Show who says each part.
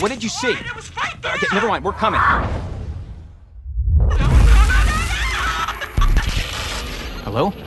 Speaker 1: What did you see?
Speaker 2: It was right there.
Speaker 1: Okay, never mind. We're coming. Hello?